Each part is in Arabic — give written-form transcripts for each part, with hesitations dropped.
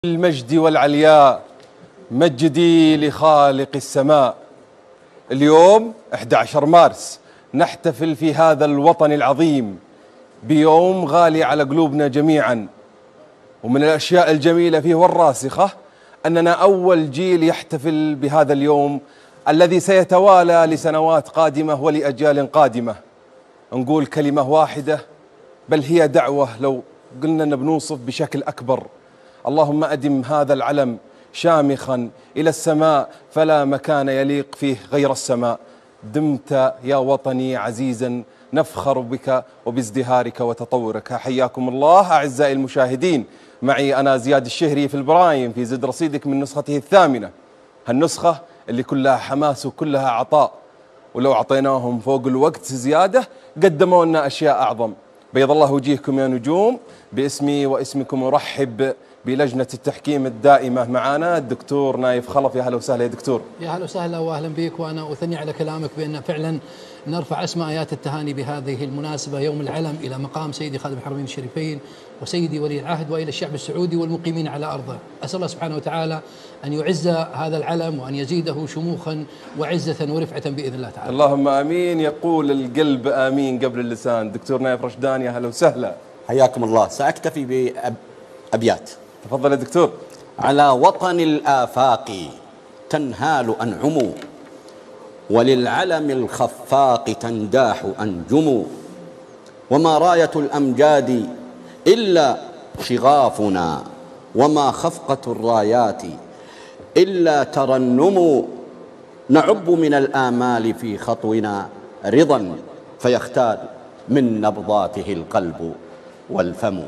المجد والعلياء مجدي لخالق السماء. اليوم 11 مارس نحتفل في هذا الوطن العظيم بيوم غالي على قلوبنا جميعا، ومن الأشياء الجميلة فيه والراسخة أننا أول جيل يحتفل بهذا اليوم الذي سيتوالى لسنوات قادمة ولأجيال قادمة. نقول كلمة واحدة بل هي دعوة لو قلنا أن بنوصف بشكل أكبر: اللهم أدم هذا العلم شامخا إلى السماء فلا مكان يليق فيه غير السماء. دمت يا وطني عزيزا نفخر بك وبازدهارك وتطورك. حياكم الله أعزائي المشاهدين، معي أنا زياد الشهري في البرايم في زد رصيدك من نسخته الثامنة، هالنسخة اللي كلها حماس وكلها عطاء، ولو أعطيناهم فوق الوقت زيادة قدموا لنا أشياء أعظم. بيض الله وجيهكم يا نجوم. باسمي واسمكم أرحب بلجنة التحكيم الدائمة معنا الدكتور نايف خلف. يا هلا وسهلا يا دكتور. يا هلا وسهلا واهلا بك، وانا اثني على كلامك بان فعلا نرفع اسماء ايات التهاني بهذه المناسبه يوم العلم الى مقام سيدي خادم الحرمين الشريفين وسيدي ولي العهد والى الشعب السعودي والمقيمين على ارضه. اسال الله سبحانه وتعالى ان يعز هذا العلم وان يزيده شموخا وعزه ورفعه باذن الله تعالى. اللهم امين. يقول القلب امين قبل اللسان. دكتور نايف رشدان يا هلا وسهلا. حياكم الله. ساكتفي بأبيات. تفضل يا دكتور. على وطن الآفاق تنهال أنعم، وللعلم الخفاق تنداح أنجم، وما راية الأمجاد إلا شغافنا، وما خفقة الرايات إلا ترنم، نعب من الآمال في خطونا رضا، فيختال من نبضاته القلب والفم.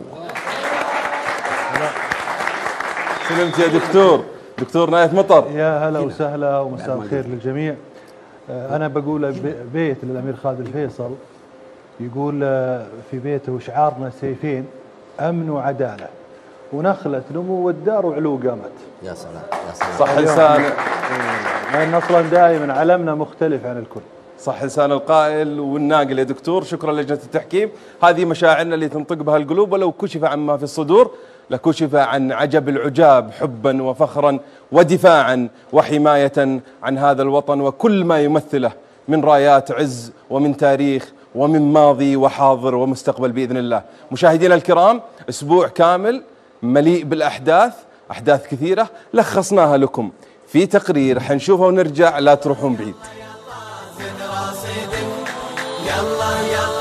سلمت يا دكتور. دكتور نايف مطر. يا هلا وسهلا ومساء الخير للجميع. أنا بقول بيت للأمير خالد الفيصل، يقول في بيته: شعارنا سيفين أمن وعدالة، ونخلة نمو والدار وعلو قامت. يا سلام يا سلام. صح لسان. لأن أصلا دائما علمنا مختلف عن الكل. صح لسان القائل والناقل يا دكتور. شكرا لجنة التحكيم. هذه مشاعرنا اللي تنطق بها القلوب، ولو كشف عما في الصدور لكشف عن عجب العجاب، حبا وفخرا ودفاعا وحماية عن هذا الوطن وكل ما يمثله من رايات عز ومن تاريخ ومن ماضي وحاضر ومستقبل بإذن الله. مشاهدينا الكرام، أسبوع كامل مليء بالأحداث، أحداث كثيرة لخصناها لكم في تقرير حنشوفه ونرجع، لا تروحون بعيد. يلا